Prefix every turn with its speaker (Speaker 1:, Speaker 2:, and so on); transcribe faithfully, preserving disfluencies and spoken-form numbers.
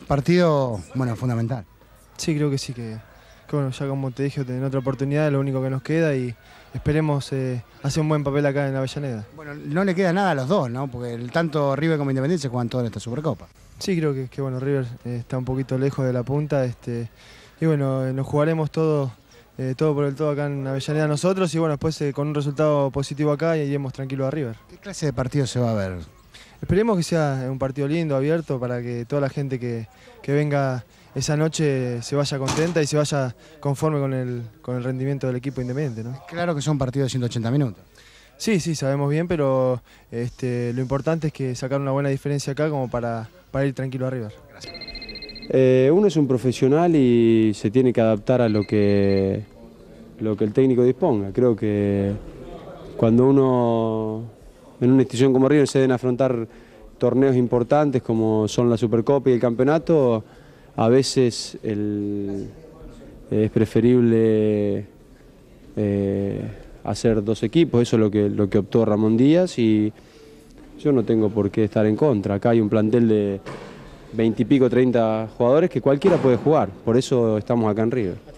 Speaker 1: Partido, bueno, fundamental.
Speaker 2: Sí, creo que sí, que, que bueno, ya como te dije en otra oportunidad es lo único que nos queda y esperemos eh, hacer un buen papel acá en Avellaneda.
Speaker 1: Bueno, no le queda nada a los dos, ¿no? Porque el, tanto River como Independiente juegan toda esta Supercopa.
Speaker 2: Sí, creo que, que bueno, River eh, está un poquito lejos de la punta este, y bueno, eh, nos jugaremos todo, eh, todo por el todo acá en Avellaneda nosotros y bueno, después eh, con un resultado positivo acá y iremos tranquilos a River.
Speaker 1: ¿Qué clase de partido se va a ver?
Speaker 2: Esperemos que sea un partido lindo, abierto, para que toda la gente que, que venga esa noche se vaya contenta y se vaya conforme con el, con el rendimiento del equipo Independiente, ¿no?
Speaker 1: Claro que son partidos de ciento ochenta minutos.
Speaker 2: Sí, sí, sabemos bien, pero este, lo importante es que sacar una buena diferencia acá como para, para ir tranquilo a River.
Speaker 1: Gracias.
Speaker 3: Eh, uno es un profesional y se tiene que adaptar a lo que, lo que el técnico disponga. Creo que cuando uno en una institución como River se deben afrontar torneos importantes como son la Supercopa y el campeonato, a veces el, es preferible eh, hacer dos equipos, eso es lo que, lo que optó Ramón Díaz y yo no tengo por qué estar en contra. Acá hay un plantel de veinte y pico, treinta jugadores que cualquiera puede jugar, por eso estamos acá en River.